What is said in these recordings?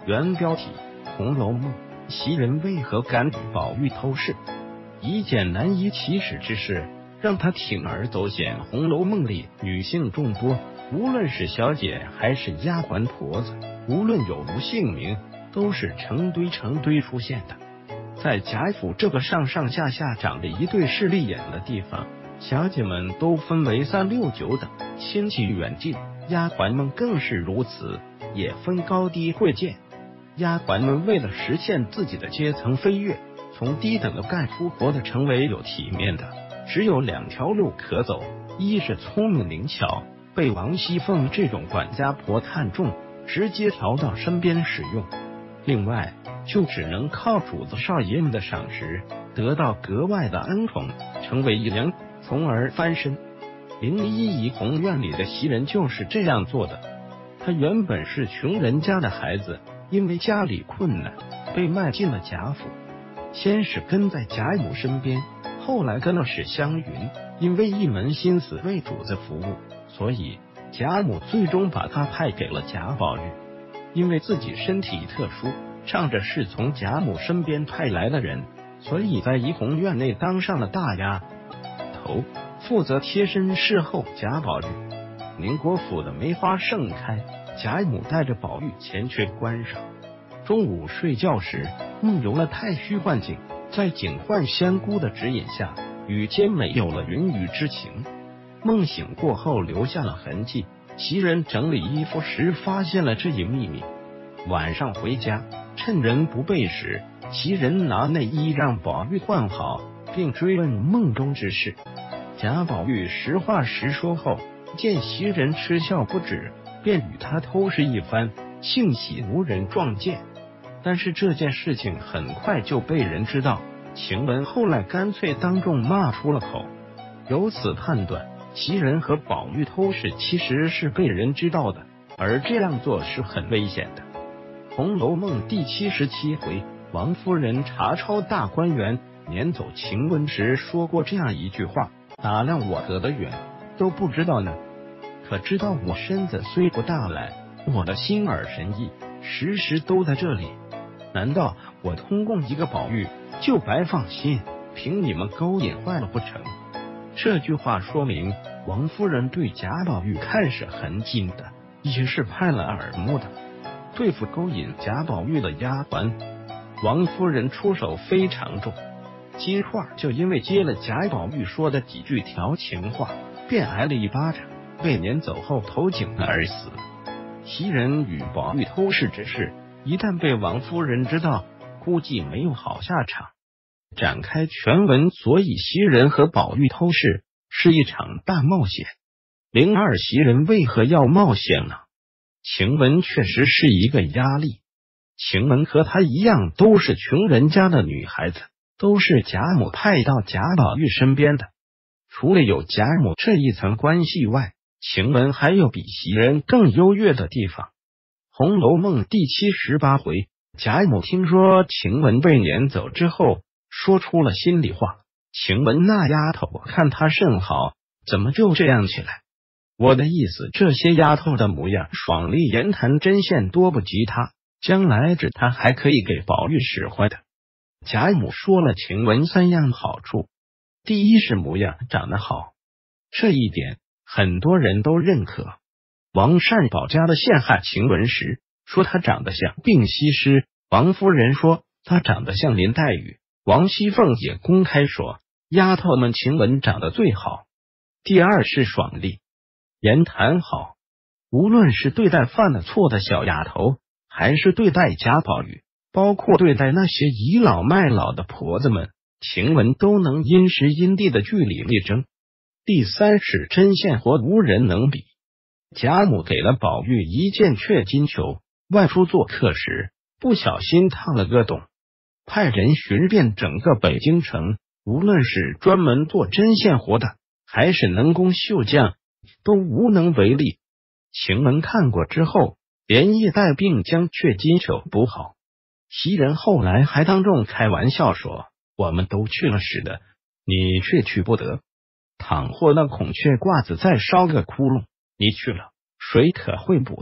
原标题：《红楼梦》，袭人为何敢与宝玉偷事？一件难以启齿之事，让他铤而走险。《红楼梦》里女性众多，无论是小姐还是丫鬟婆子，无论有无姓名，都是成堆成堆出现的。在贾府这个上上下下长着一对势利眼的地方，小姐们都分为3、6、9等，亲戚远近，丫鬟们更是如此，也分高低贵贱。丫鬟们为了实现自己的阶层飞跃，从低等的干粗活的成为有体面的，只有2条路可走：一是聪明灵巧，被王熙凤这种管家婆看中，直接调到身边使用；另外就只能靠主子少爷们的赏识，得到格外的恩宠，成为一良，从而翻身。01怡红院里的袭人就是这样做的。她原本是穷人家的孩子，因为家里困难，被卖进了贾府。先是跟在贾母身边，后来跟了史湘云，因为一门心思为主子服务，所以贾母最终把她派给了贾宝玉。因为自己身体特殊，仗着是从贾母身边派来的人，所以在怡红院内当上了大丫头，负责贴身侍候贾宝玉。宁国府的梅花盛开，贾母带着宝玉前去观赏。中午睡觉时，梦游了太虚幻境，在警幻仙姑的指引下，与兼美有了云雨之情。梦醒过后留下了痕迹，袭人整理衣服时发现了这一秘密。晚上回家，趁人不备时，袭人拿内衣让宝玉换好，并追问梦中之事。贾宝玉实话实说后，见袭人嗤笑不止，便与他偷视一番，幸喜无人撞见。但是这件事情很快就被人知道，晴雯后来干脆当众骂出了口。由此判断，袭人和宝玉偷视其实是被人知道的，而这样做是很危险的。《红楼梦》第77回，王夫人查抄大观园，撵走晴雯时说过这样一句话：打量我隔得远，都不知道呢，可知道我身子虽不大来，我的心耳神意时时都在这里。难道我通共一个宝玉就白放心，凭你们勾引坏了不成？这句话说明王夫人对贾宝玉看是很紧的，也是派了耳目的。对付勾引贾宝玉的丫鬟，王夫人出手非常重。金花就因为接了贾宝玉说的几句调情话，便挨了一巴掌，被撵走后投井而死。袭人与宝玉偷视之事，一旦被王夫人知道，估计没有好下场。展开全文，所以袭人和宝玉偷视是一场大冒险。02袭人为何要冒险呢？晴雯确实是一个压力。晴雯和她一样都是穷人家的女孩子，都是贾母派到贾宝玉身边的。除了有贾母这一层关系外，晴雯还有比袭人更优越的地方。《红楼梦》第78回，贾母听说晴雯被撵走之后，说出了心里话：晴雯那丫头看她甚好，怎么就这样起来？我的意思，这些丫头的模样，爽利言谈针线多不及她，将来指她还可以给宝玉使坏的。贾母说了晴雯3样好处。第一是模样长得好，这一点很多人都认可。王善保家的陷害晴雯时，说她长得像病西施，王夫人说她长得像林黛玉，王熙凤也公开说丫头们晴雯长得最好。第二是爽利，言谈好，无论是对待犯了错的小丫头，还是对待贾宝玉，包括对待那些倚老卖老的婆子们，晴雯都能因时因地的据理力争。第三是针线活无人能比。贾母给了宝玉一件雀金球，外出做客时不小心烫了个洞，派人寻遍整个北京城，无论是专门做针线活的，还是能工绣匠，都无能为力。晴雯看过之后，连夜带病将雀金球补好。袭人后来还当众开玩笑说：我们都去了使的，你却去不得。倘或那孔雀褂子再烧个窟窿，你去了，谁可会补呢？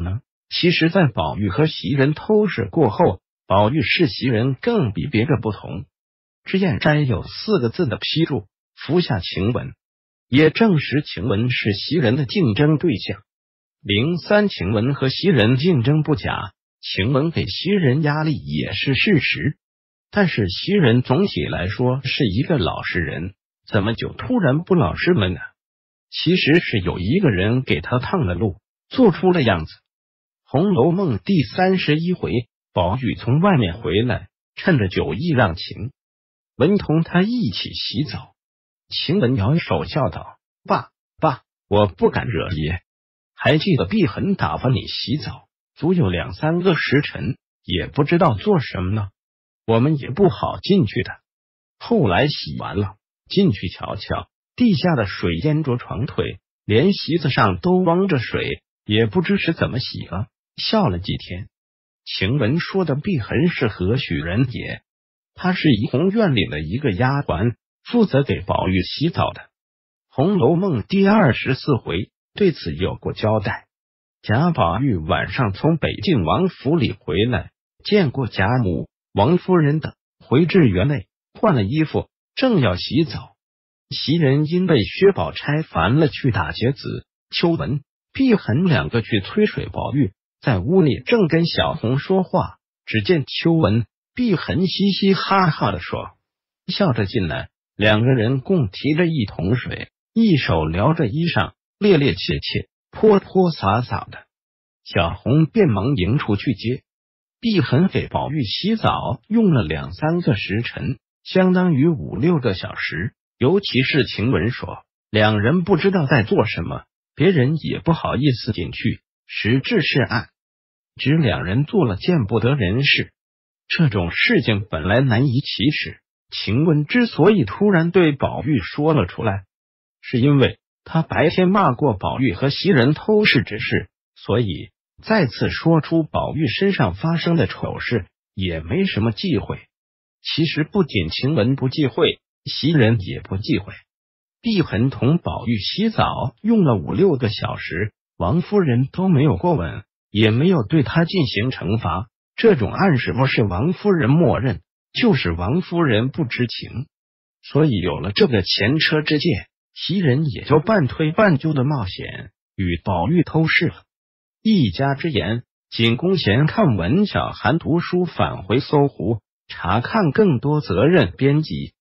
其实，在宝玉和袭人偷事过后，宝玉视袭人更比别个不同。脂砚斋有4个字的批注：服下晴雯，也证实晴雯是袭人的竞争对象。03晴雯和袭人竞争不假，晴雯给袭人压力也是事实。但是袭人总体来说是一个老实人，怎么就突然不老实了呢？其实是有一个人给他趟了路，做出了样子。《红楼梦》第31回，宝玉从外面回来，趁着酒意让晴雯同他一起洗澡。晴雯摇手笑道：“爸，我不敢惹爷，还记得碧痕打发你洗澡，足有2、3个时辰，也不知道做什么呢，我们也不好进去的。后来洗完了，进去瞧瞧，地下的水淹着床腿，连席子上都汪着水，也不知是怎么洗了，笑了几天。”晴雯说的碧痕是何许人也？她是怡红院里的一个丫鬟，负责给宝玉洗澡的。《红楼梦》第24回对此有过交代。贾宝玉晚上从北静王府里回来，见过贾母、王夫人等，回至园内换了衣服，正要洗澡。袭人因被薛宝钗烦了，去打劫子。秋文、碧痕2个去催水。宝玉在屋里正跟小红说话，只见秋文、碧痕嘻嘻哈哈的说，笑着进来，2个人共提着一桶水，一手撩着衣裳，趔趔趄趄，泼泼洒洒的。小红便忙迎出去接。碧痕给宝玉洗澡用了2、3个时辰，相当于5、6个小时。尤其是晴雯说，2人不知道在做什么，别人也不好意思进去，实质是暗指2人做了见不得人事。这种事情本来难以启齿，晴雯之所以突然对宝玉说了出来，是因为他白天骂过宝玉和袭人偷事之事，所以再次说出宝玉身上发生的丑事也没什么忌讳。其实不仅晴雯不忌讳，袭人也不忌讳。碧痕同宝玉洗澡用了5、6个小时，王夫人都没有过问，也没有对他进行惩罚。这种暗示不是王夫人默认，就是王夫人不知情。所以有了这个前车之鉴，袭人也就半推半就的冒险与宝玉偷事了。一家之言，仅供闲看。文小寒读书返回搜狐，查看更多责任编辑。